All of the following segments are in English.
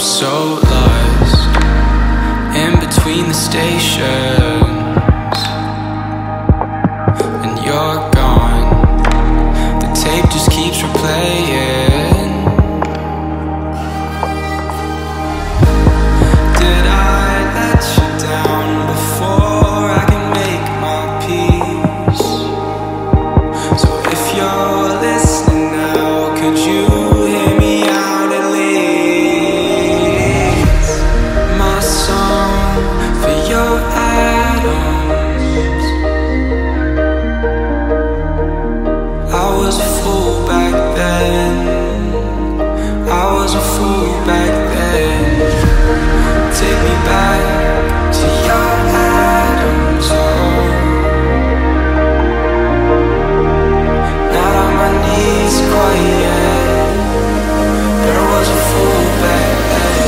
so lost in between the stations, and you're gone. The tape just keeps replaying. Did I let you down before I can make my peace? So if you're listening now, could you hear me out at least? My song for your atoms. I was a fool back then. I was a fool back then. Take me back to your atoms. Oh, not on my knees quite yet, but I was a fool back then.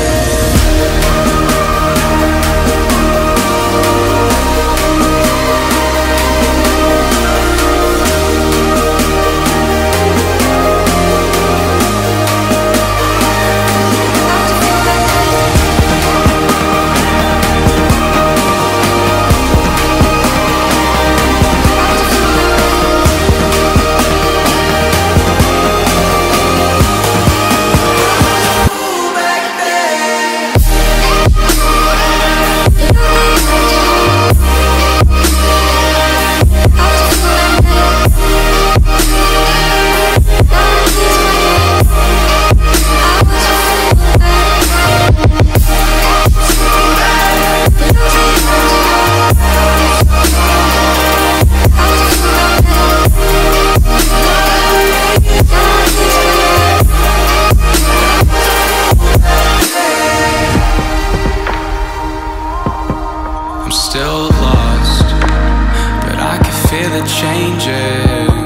Still lost, but I can feel it changing.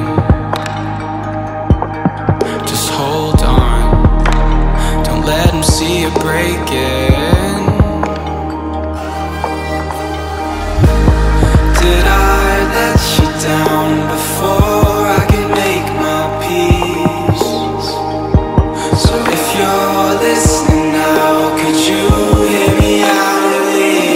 Just hold on, don't let them see you breaking. Did I let you down before I can make my peace? So if you're listening now, could you hear me out at least?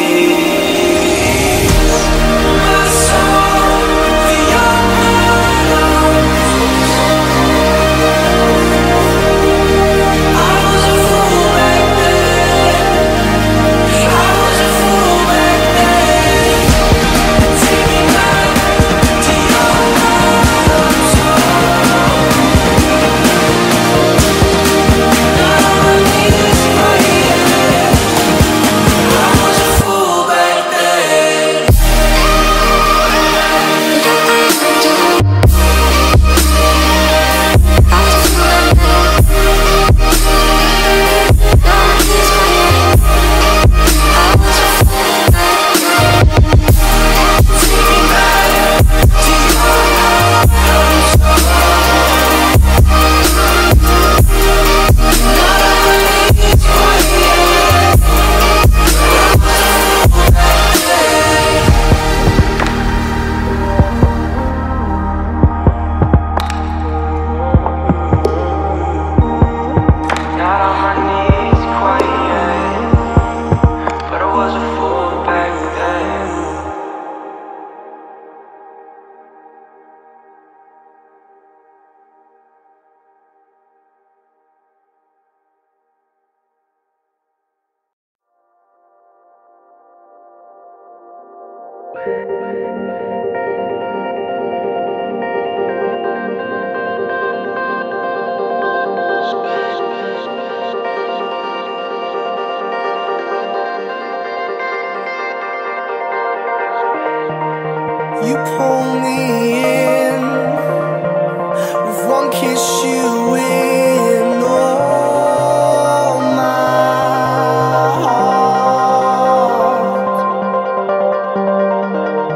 You pull me in with one kiss, you win all my heart.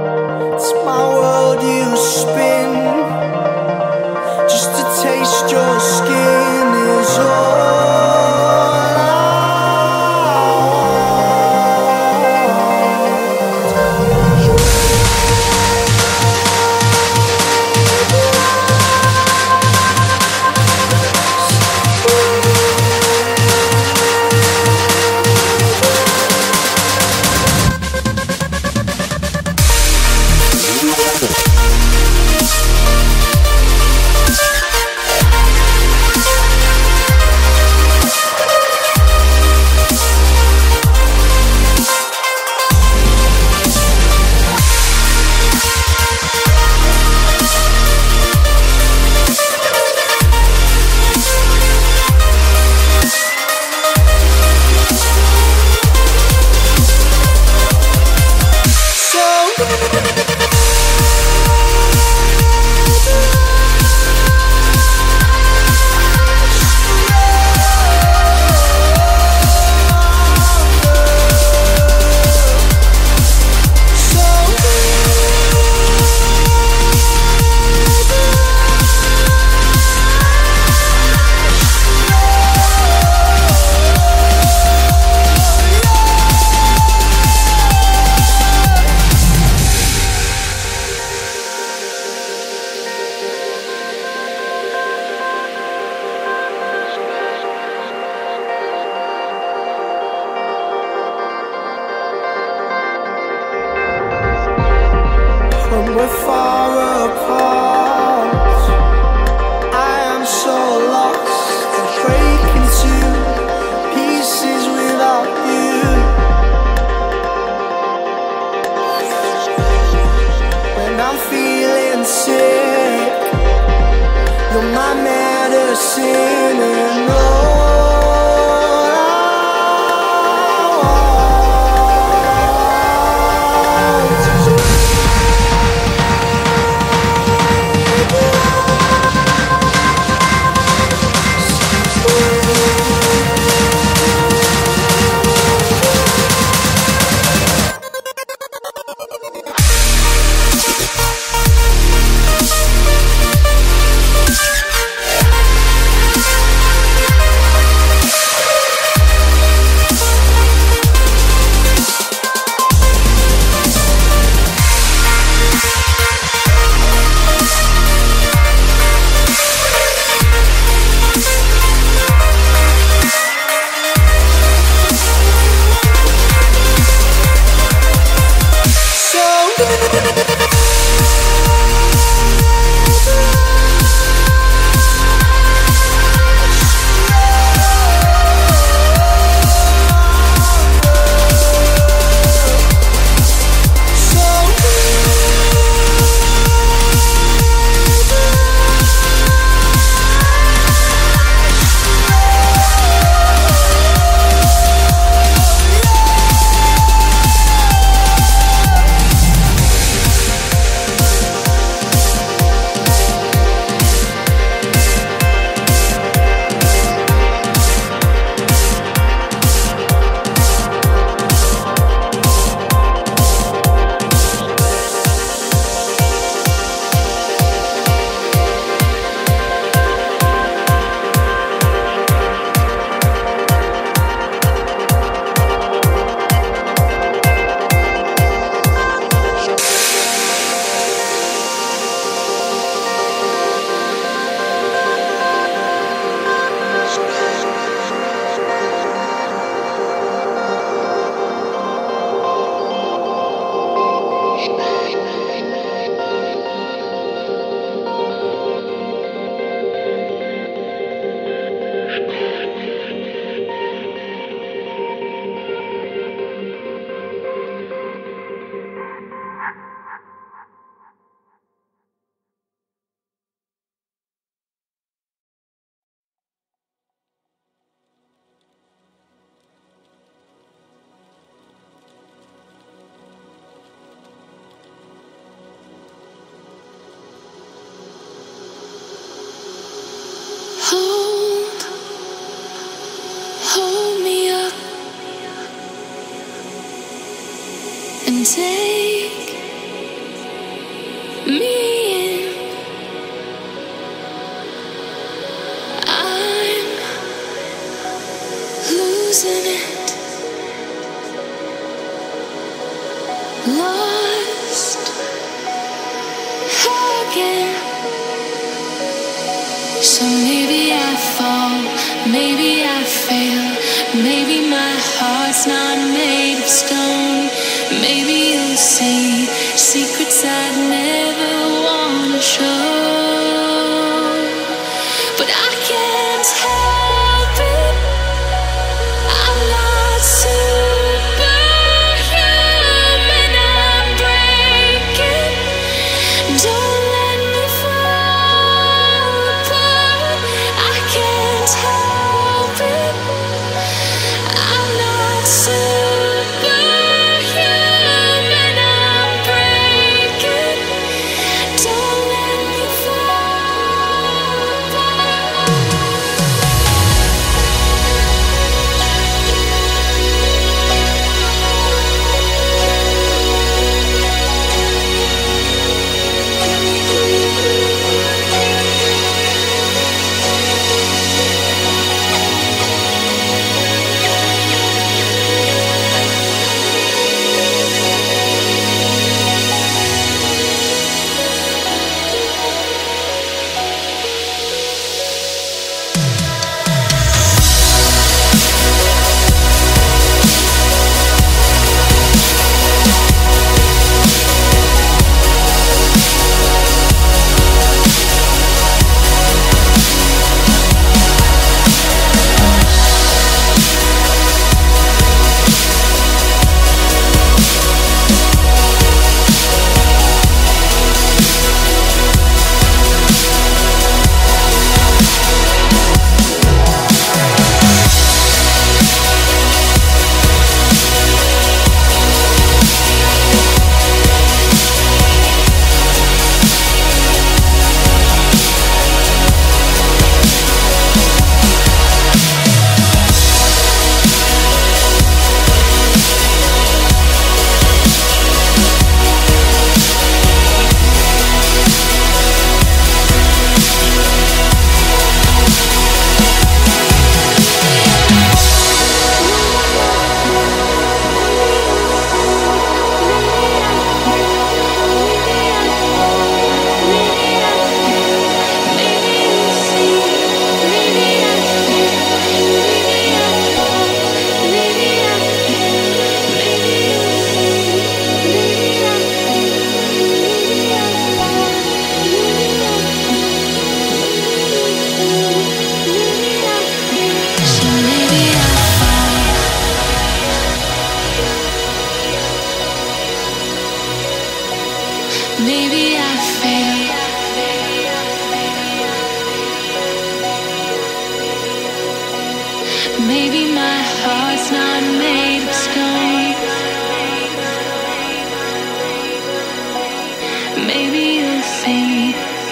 we're far apart. I am so lost and breaking to pieces without you. When I'm feeling sick, you're my medicine, and hold me up and take me in. I'm losing it, lost again. So maybe I fall, maybe I fail, maybe my heart's not made of stone. Maybe you'll see secrets I'd never wanna show. But I can't help it, I'm not superhuman, I'm breaking. Don't let me fall apart, I can't help it, I'm not superhuman, I'm breaking. Don't let me fall. Maybe my heart's not made of stone. Maybe you'll see.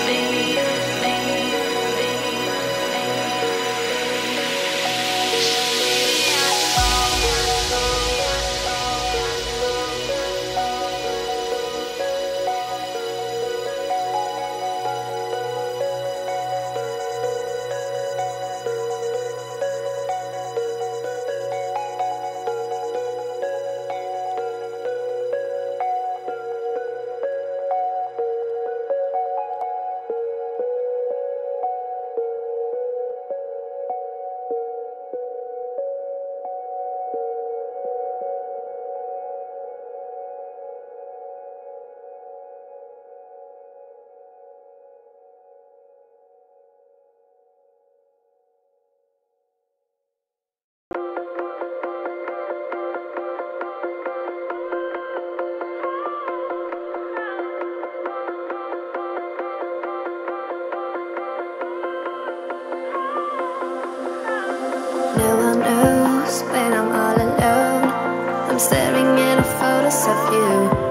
No one knows when I'm all alone. I'm staring at the photos of you.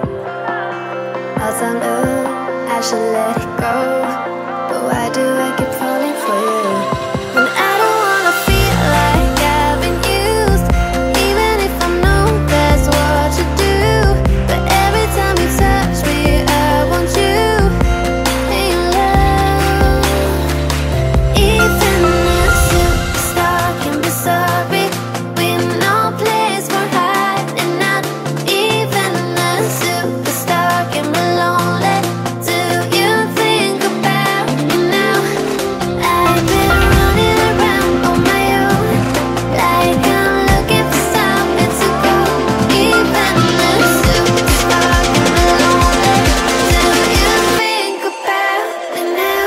As I know I should let it go, but why do I keep falling for you? When I don't wanna feel like I've been used, even if I know that's what you do. But every time you touch me, I want you in love. Even a superstar can be sorry, with no place for hiding out. Even a superstar can be lonely. Do you think about me now? I've been running around on my own, like I'm looking for something to go. Even a superstar can be lonely. Do you think about me now?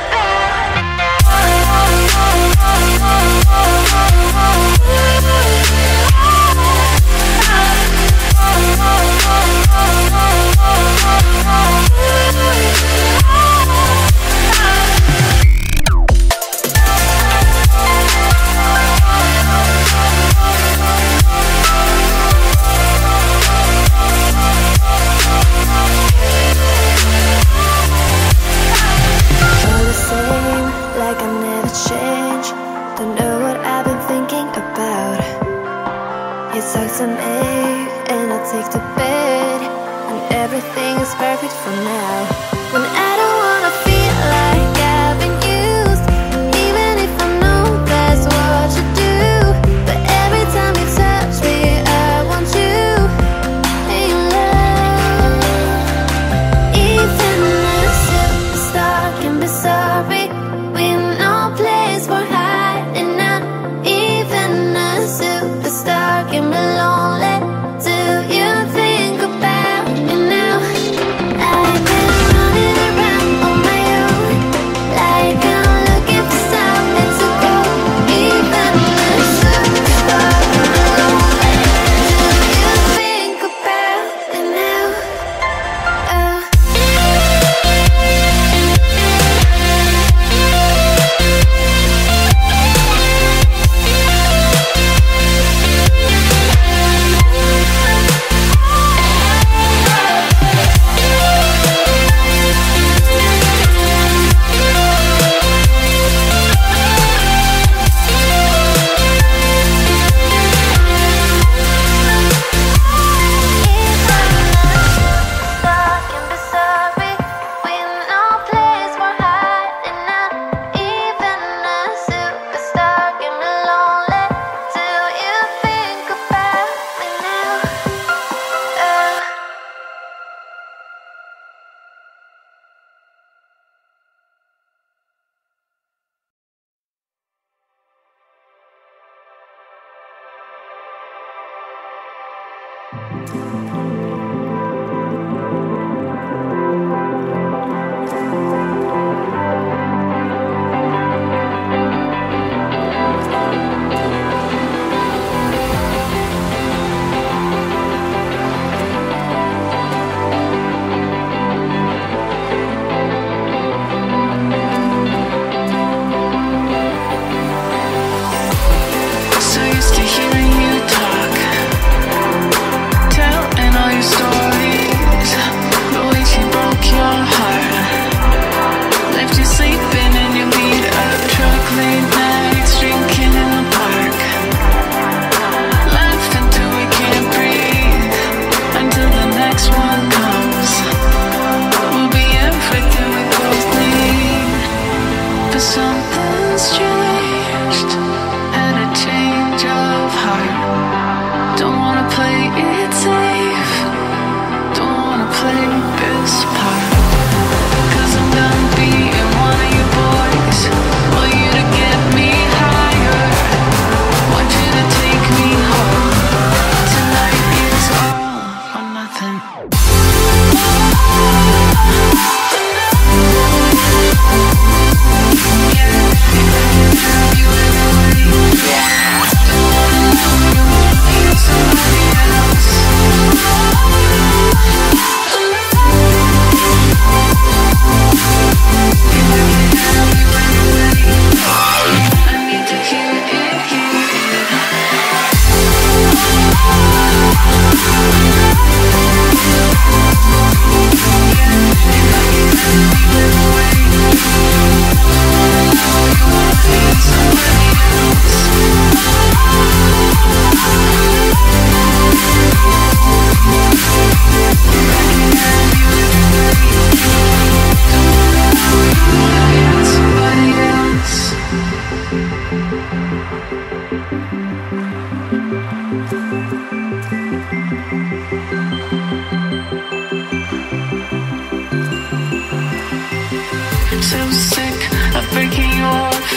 All the same, like I never change. Don't know what I've been thinking about. You talk to me and I take to bed, and everything is perfect for now. When I don't wanna feel like I've been used, even if I know that's what you do. But every time you touch me, I want you in love. Even a superstar can be sorry, with no place for hiding out. Even a superstar can be lonely. Do you think about me now? I've been running around on my own, like I'm looking for something to go. Even a superstar can be lonely. Do you think about me now?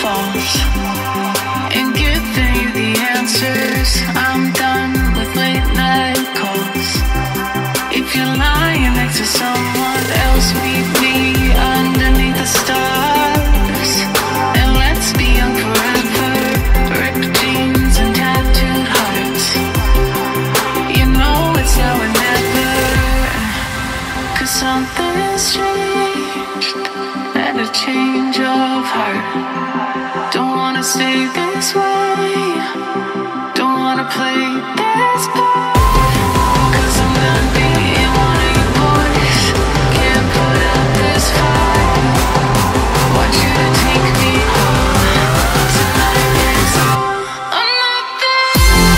falls and giving you the answers. I'm done with late night calls. If you're lying next to someone else, meet me underneath the stars. And let's be young forever. Ripped jeans and tattooed hearts. You know it's now or never. 'Cause something has changed, and a change of heart. Don't wanna stay this way, don't wanna play this part. 'Cause I'm done being one of your boys. Can't put up this fight. Want you to take me home. Tonight is all or nothing.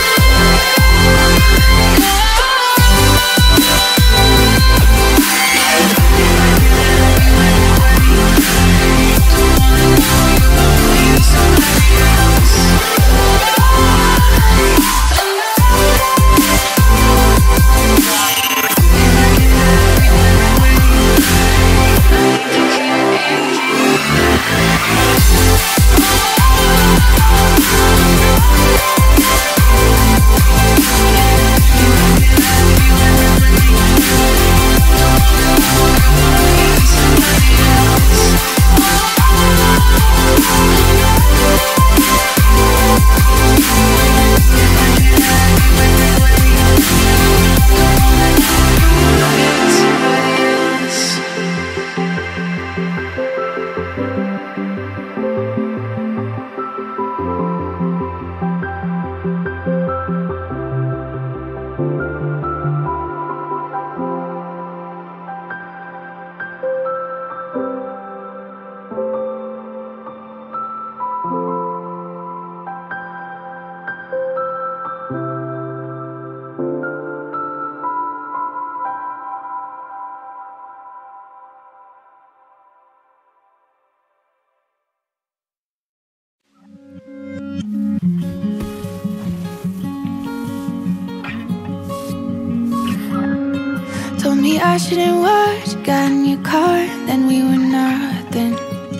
Told me I shouldn't watch, got in your car, then we were nothing.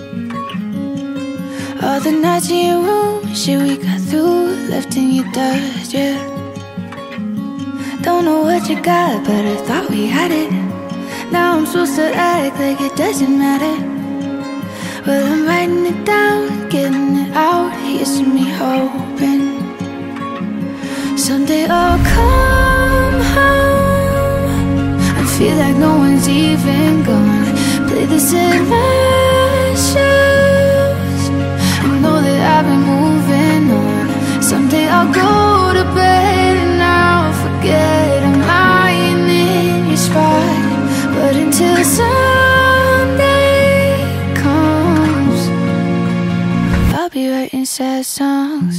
All the nights in your room, shit we got through, left in your dust, yeah. Don't know what you got, but I thought we had it. Now I'm supposed to act like it doesn't matter. Well, I'm writing it down, getting it out, here's to me hoping someday I'll come home. I feel like no one's even gone. Play this in my shoes. I know that I've been moving on. Someday I'll go to bed and I'll forget I'm lying in your spot. But until Sunday comes, I'll be writing sad songs.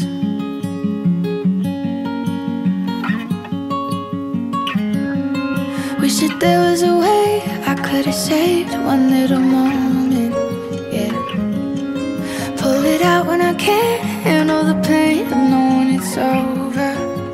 Wish that there was a way I could have saved one little moment, yeah. Pull it out when I can't handle the pain of knowing it's over.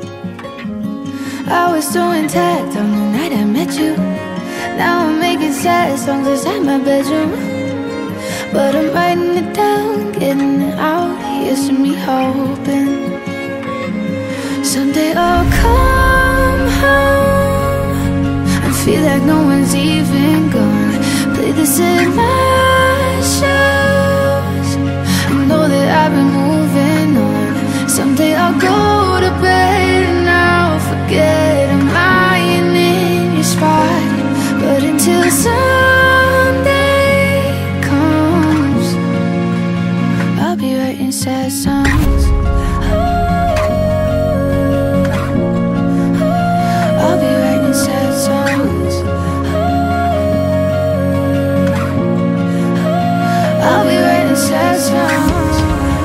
I was so intact on the night I met you. Now I'm making sad songs inside my bedroom. But I'm writing it down, getting it out, here's to me hoping someday I'll come home. I feel like no one's even gone. Play this in my shoes. I know that I've been moving on. Someday I'll go to bed and I'll forget I'm lying in your spot. But until Sunday comes, I'll be writing sad songs. I'll be writing sad songs. I'll be writing sad songs.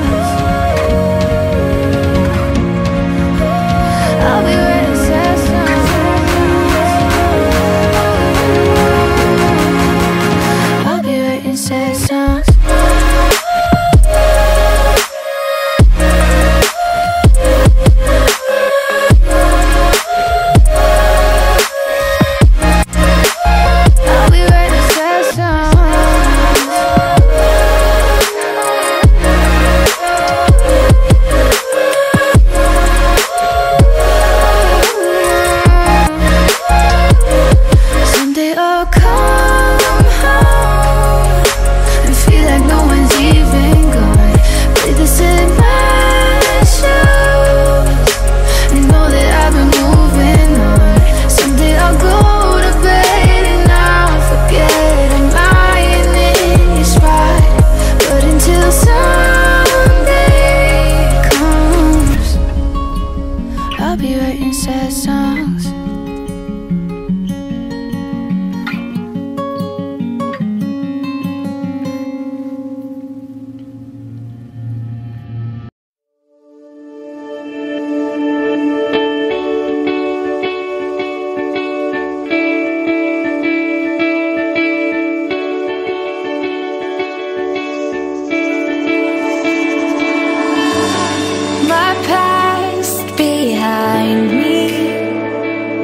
I'll be writing sad songs. I'll be writing sad songs. I'll be writing sad songs. My past behind me,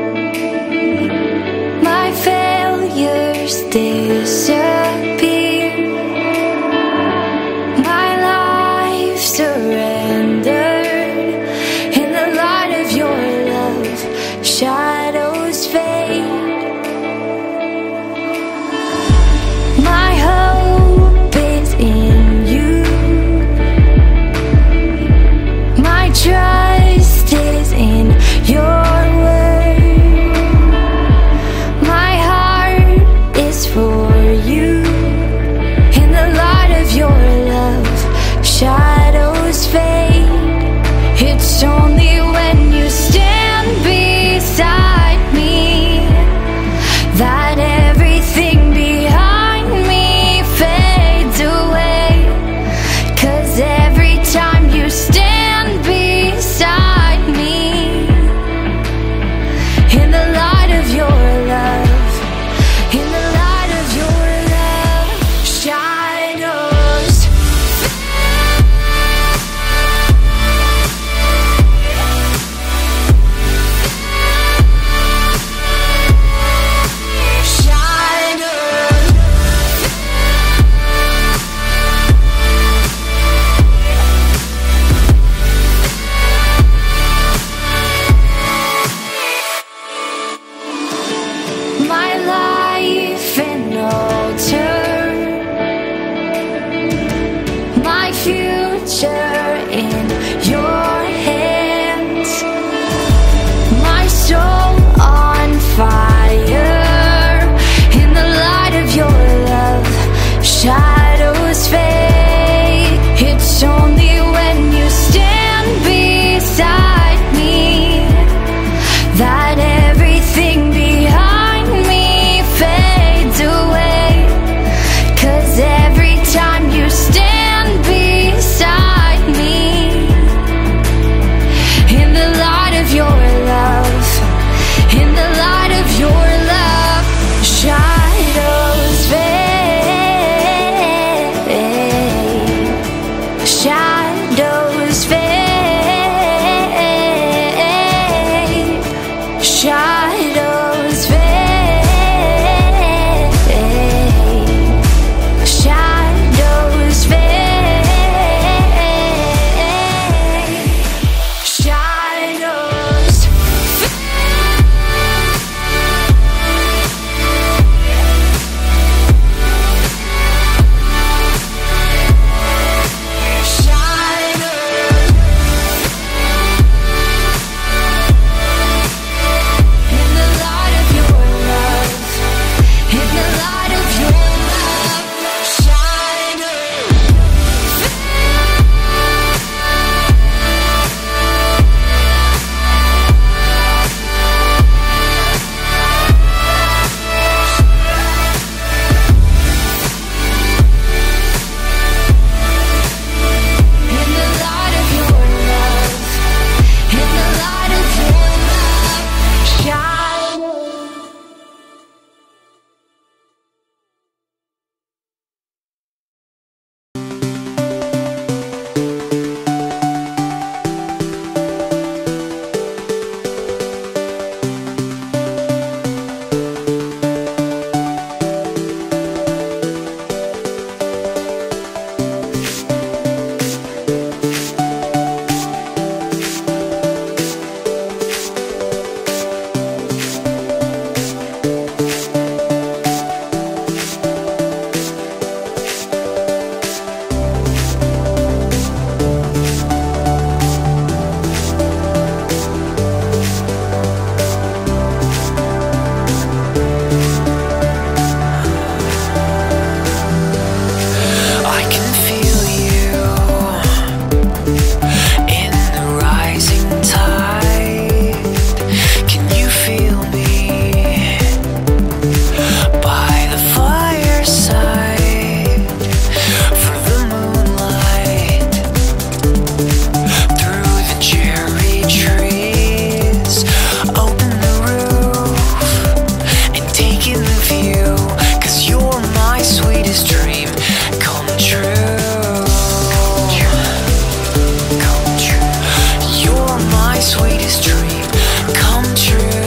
sweetest dream come true.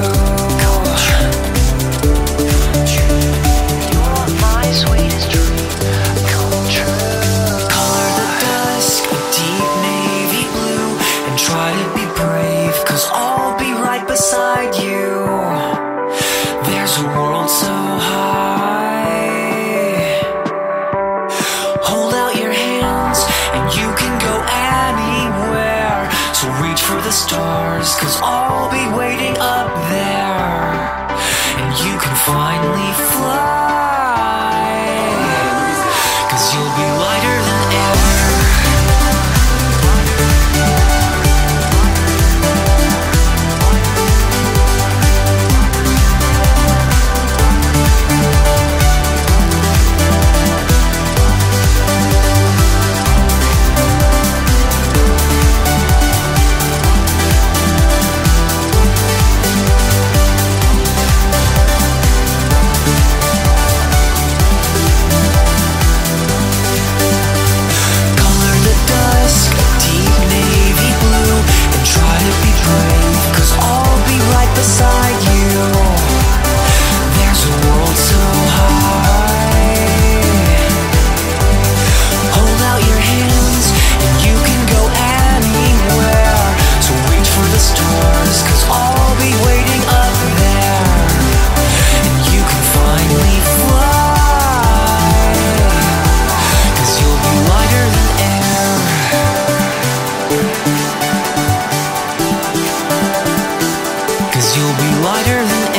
You're my sweetest dream come true. Color the dusk a deep navy blue and try to be brave, 'cause I'll be right beside you. There's a world so high. Hold out your hands and you can go anywhere. So reach for the stars, 'cause I'll be waiting up there. And you can finally fly, 'cause you'll be lighter than air. Beside you, there's a world so high. Hold out your hands and you can go anywhere. So reach for the stars, 'cause I'll be waiting up there. And you can finally fly, 'cause you'll be lighter than air. 'Cause you'll be lighter than